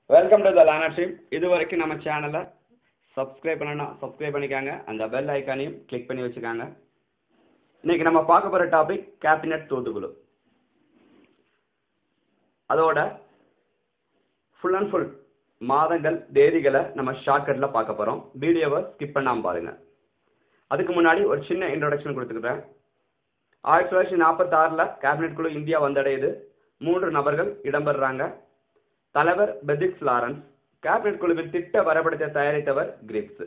Welcome to the learner team. இது வரைக்கும் நம்ம சேனலை சப்ஸ்கிரைப் பண்ணனா சப்ஸ்கிரைப் பண்ணிக்காங்க. அந்த பெல் ஐக்கானையும் கிளிக் பண்ணி வச்சுக்காங்க. இன்னைக்கு நம்ம பார்க்க போகிற டாபிக் கேபினட் தூதுக்குழு. அதோட ஃபுல் அண்ட் ஃபுல் மாதங்கள் தேதிகளை நம்ம ஷார்ட்கட்டில் பார்க்க போகிறோம். வீடியோவை ஸ்கிப் பண்ணாமல் பாருங்கள். அதுக்கு முன்னாடி ஒரு சின்ன இன்ட்ரோடக்ஷன் கொடுத்துக்கிறேன். 1946 கேபினட் குழு இந்தியா வந்தடையுது. 3 நபர்கள் இடம்பெறாங்க. தலைவர் பெதிக்ஸ் லாரன்ஸ். கேபினட் குழுவின் திட்ட வரைபடத்தை தயாரித்தவர் கிரிப்ஸ்.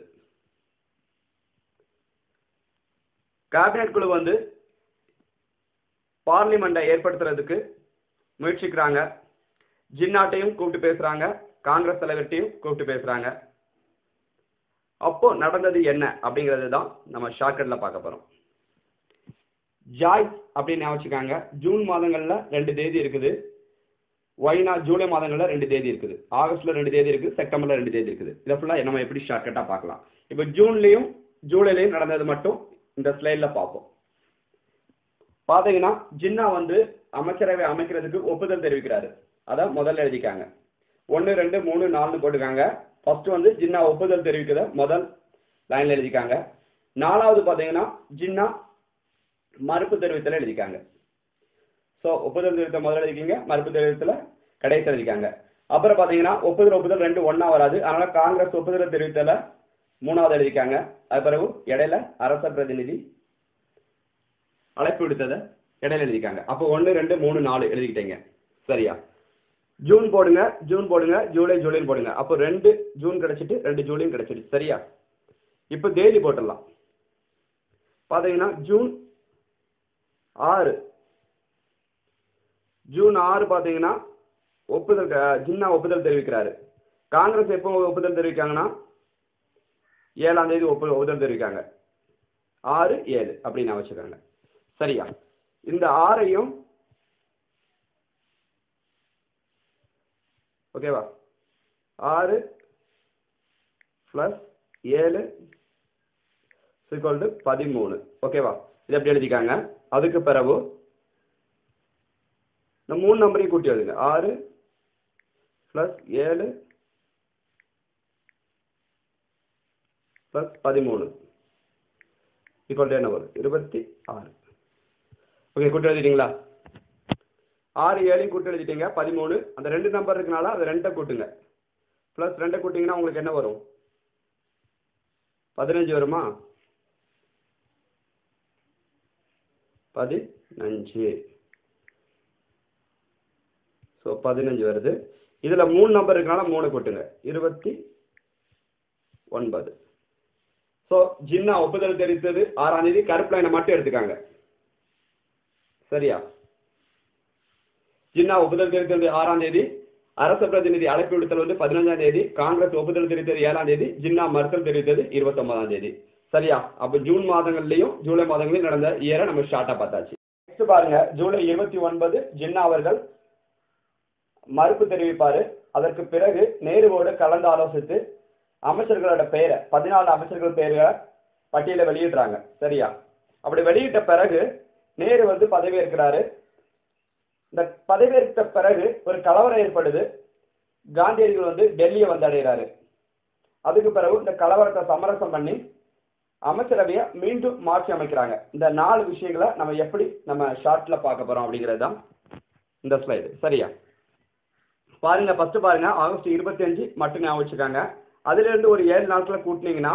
கேபினட் குழு பார்லிமெண்டை ஏற்படுத்துறதுக்கு முயற்சிக்கிறாங்க. ஜின்னாட்டையும் கூப்பிட்டு பேசுறாங்க, காங்கிரஸ் தலைவர்கிட்டையும் கூப்பிட்டு பேசுறாங்க. அப்போ நடந்தது என்ன அப்படிங்கிறது தான் நம்ம ஷார்ட்கட்ல பார்க்க போறோம். ஜாய்ஸ் அப்படின்னு ஞாபகம். ஜூன் மாதங்கள்ல 2 தேதி இருக்குது. ஒய்னா ஜூலை மாதங்கள்ல 2 தேதி இருக்குது. ஆகஸ்ட்ல 2 தேதி இருக்கு. செப்டம்பர்ல 2 தேதி இருக்குது. இதை ஃபுல்லா நம்ம எப்படி ஷார்ட்கட்டா பார்க்கலாம். இப்போ ஜூன்லயும் ஜூலைலையும் நடந்தது மட்டும் இந்த ஸ்லைட்ல பார்ப்போம். பாத்தீங்கன்னா ஜின்னா அமைச்சரவை அமைக்கிறதுக்கு ஒப்புதல் தெரிவிக்கிறாரு. அதான் முதல்ல எழுதிக்காங்க. 1 2 3 4 போட்டுக்காங்க. ஃபர்ஸ்ட் ஜின்னா ஒப்புதல் தெரிவிக்கிறத முதல் லைன்ல எழுதிக்காங்க. 4வது பாத்தீங்கன்னா ஜின்னா மறுப்பு தெரிவித்தல எழுதிக்காங்க. ஸோ ஒப்புதல் தெரிவித்த முதல்ல எழுதிக்கிங்க, மறுப்பு தெரிவித்தல கடைசி எழுதிக்காங்க. அப்புறம் பாத்தீங்கன்னா ஒப்புதல் 2 ஒண்ணா வராது. அதனால காங்கிரஸ் ஒப்புதல் தெரிவித்தல 3வது எழுதிக்காங்க. அது பிறகு இடையில அரச பிரதிநிதி அழைப்பு விடுத்ததை இடையில எழுதிக்காங்க. அப்போ 1 2 3 4 எழுதிக்கிட்டீங்க. சரியா? ஜூன் போடுங்க, ஜூலை போடுங்க. அப்போ 2 ஜூன் கிடைச்சிட்டு 2 ஜூலையும் கிடைச்சிட்டு. சரியா? இப்போ தேதி போட்டுடலாம். பாத்தீங்கன்னா ஜூன் 6 பாத்தீங்கன்னா ஒப்புதல் ஜின்னா ஒப்புதல் தெரிவிக்கிறாரு. காங்கிரஸ் எப்போ ஒப்புதல் தெரிவிக்காங்கன்னா 7ஆம் தேதி ஒப்புதல் தெரிவிக்காங்க. 6 7 அப்படின்னு வச்சுக்காங்க. சரியா? இந்த 6ஐயும் ஓகேவா, 6 + 7 = 13. ஓகேவா? இது எப்படி எழுதிக்காங்க. அதுக்கு பிறகு இந்த 3 நம்பரையும் கூட்டி எழுதுங்க. 6 + 7 + 13 = என்ன வரும்? 26. ஓகே, கூட்டி எழுதிட்டீங்களா? 6 7 கூட்டி எழுதிட்டீங்க. 13. அந்த 2 நம்பர் இருக்கனால அதை 2 கூட்டுங்க. +2 கூட்டிங்கன்னா உங்களுக்கு என்ன வரும்? 15 வருமா? 15. ஸோ 15 வருது. இதுல 3 நம்பர் இருக்கனால 3 கூட்டுங்க. 29. ஸோ ஜின்னா ஒப்புதல் தெரிவித்தது 6ஆம் தேதி. கருப்பு லைனை மட்டும் எடுத்துக்காங்க. சரியா? ஜின்னா ஒப்புதல் தெரிவித்தது 6ஆம் தேதி. அரச பிரதிநிதி அழைப்பு விடுத்தல் 15ஆம் தேதி. காங்கிரஸ் ஒப்புதல் தெரிவித்தது 7ஆம் தேதி. ஜின்னா மறுத்தல் தெரிவித்தது 29ஆம் தேதி. சரியா? அப்ப ஜூன் மாதங்கள்லயும் ஜூலை மாதங்களையும் நடந்த இயரை நம்ம ஷார்ட்டா பார்த்தாச்சு. நெக்ஸ்ட் பாருங்க, ஜூலை 29 ஜின்னா அவர்கள் மறுப்பு தெரிவிப்பாரு. அதற்கு பிறகு நேருவோடு கலந்து ஆலோசித்து அமைச்சர்களோட பெயரை 14 அமைச்சர்கள் பெயர்களை பட்டியலை வெளியிடுறாங்க. சரியா? அப்படி வெளியிட்ட பிறகு நேரு பதவியேற்கிறாரு. இந்த பதவியேற்ற பிறகு ஒரு கலவரம் ஏற்படுது. காந்தியடிகள் டெல்லியை அடைகிறாரு. அதுக்கு பிறகு இந்த கலவரத்தை சமரசம் பண்ணி அமைச்சரவையை மீண்டும் மாற்றி அமைக்கிறாங்க. இந்த 4 விஷயங்களை நம்ம எப்படி நம்ம ஷார்ட்ல பார்க்க போறோம் அப்படிங்கிறது தான் இந்த ஸ்லைடு. சரியா? பாருங்க, ஃபர்ஸ்ட் பாருங்க, ஆகஸ்ட் 25 மட்டும் ஞாபகம் வச்சுக்காங்க. அதுல இருந்து ஒரு 7 நாட்களை கூட்டினீங்கன்னா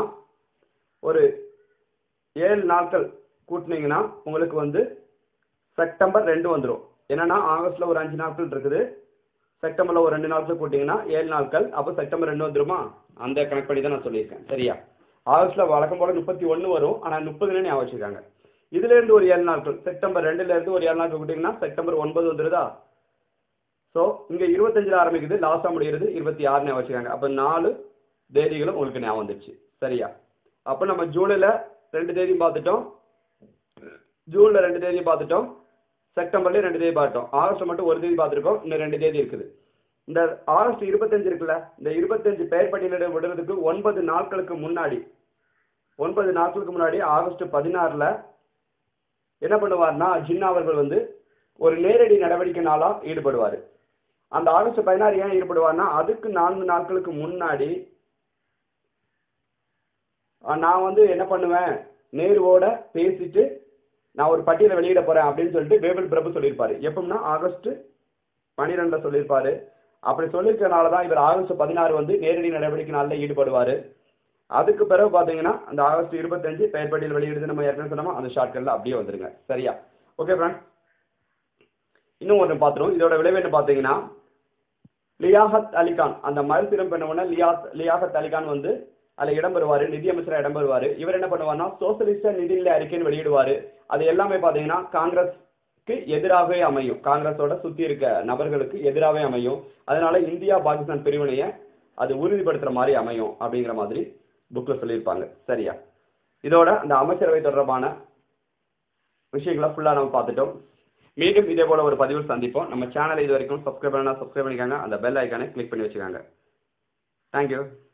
உங்களுக்கு செப்டம்பர் 2 வந்துடும். என்னன்னா ஆகஸ்ட்ல ஒரு 5 நாட்கள் இருக்குது. செப்டம்பர்ல ஒரு 2 நாட்கள் கூட்டிங்கன்னா 7 நாட்கள். அப்போ செப்டம்பர் 2 வந்துருமா? அந்த கணக்கு பண்ணி தான் நான் சொல்லியிருக்கேன். சரியா? ஆகஸ்ட்ல வழக்கம் போல 31 வரும். ஆனா 30 ஞாபகம் வச்சுக்காங்க. இதுல இருந்து ஒரு 7 நாட்கள், செப்டம்பர் 2ல இருந்து ஒரு 7 நாட்கள் கூட்டிங்கன்னா செப்டம்பர் 9 வந்துருதா? ஸோ இங்க 25 ஆரம்பிக்குது, லாஸ்டா முடிகிறது 26 ஞாபகம் வச்சுக்காங்க. அப்ப 4 தேதிகளும் உங்களுக்கு ஞாபகம் வந்துருச்சு. சரியா? அப்ப நம்ம ஜூலைல 2 தேதி பார்த்துட்டோம், ஜூன்ல 2 தேதி பார்த்துட்டோம், செப்டம்பர்ல 2 தேதி பார்த்துட்டோம், ஆகஸ்ட் மட்டும் ஒரு தேதி பார்த்துருக்கோம். இன்னும் 2 தேதி இருக்குது. இந்த ஆகஸ்ட் 25 இருக்குல்ல, இந்த 25 பெயர் பட்டியலிட விடுறதுக்கு 9 நாட்களுக்கு முன்னாடி ஆகஸ்ட் 16ல என்ன பண்ணுவார்னா ஜின்னா அவர்கள் ஒரு நேரடி நடவடிக்கை நாளா ஈடுபடுவார். அந்த ஆகஸ்ட் 16 ஏன் ஈடுபடுவார்னா, அதுக்கு 4 நாட்களுக்கு முன்னாடி நான் வந்து என்ன பண்ணுவேன், நேருவோட பேசிட்டு நான் ஒரு பட்டியலை வெளியிட போறேன் அப்படின்னு சொல்லிட்டு வேவல் பிரபு சொல்லியிருப்பாரு. எப்படின்னா ஆகஸ்ட் 12 சொல்லியிருப்பாரு. அப்படி சொல்லியிருக்கனால தான் இவர் ஆகஸ்ட் 16 வந்து நேரடி நடவடிக்கை நாளில் ஈடுபடுவார். அதுக்கு பிறகு பார்த்தீங்கன்னா அந்த ஆகஸ்ட் 25 பெயர் பட்டியல் வெளியிடுது, நம்ம ஏற்கனவே சொன்னோமா அந்த ஷார்ட்கட்டில் அப்படியே வந்துருங்க. சரியா? ஓகே ஃப்ரெண்ட்ஸ், இன்னும் ஒன்று பார்த்துருவோம். இதோட விளைவு என்ன பார்த்தீங்கன்னா, லியாகத் அலிகான், அந்த மறுசீரம் பண்ண லியாகத் அலிகான் வந்து அதில் இடம்பெறுவார், நிதியமைச்சராக இடம்பெறுவார். இவர் என்ன பண்ணுவார்னா சோசியலிச நிதிநிலை அறிக்கைன்னு வெளியிடுவார். அது எல்லாமே பார்த்தீங்கன்னா காங்கிரஸ்க்கு எதிராகவே அமையும், காங்கிரஸோட சுற்றி இருக்க நபர்களுக்கு எதிராகவே அமையும். அதனால இந்தியா பாகிஸ்தான் பிரிவினையை அது உறுதிப்படுத்துகிற மாதிரி அமையும் அப்படிங்கிற மாதிரி புக்கில் சொல்லியிருப்பாங்க. சரியா? இதோட அந்த அமைச்சரவை தொடர்பான விஷயங்களை ஃபுல்லாக நம்ம பார்த்துட்டோம். மீண்டும் இதே போல ஒரு பதிவில் சந்திப்போம். நம்ம சேனலை இது வரைக்கும் சப்ஸ்கிரைப் பண்ணா சப்ஸ்கிரைப் பண்ணிக்காங்க, அந்த பெல் ஐக்கானை கிளிக் பண்ணி வச்சுக்காங்க. தேங்க்யூ.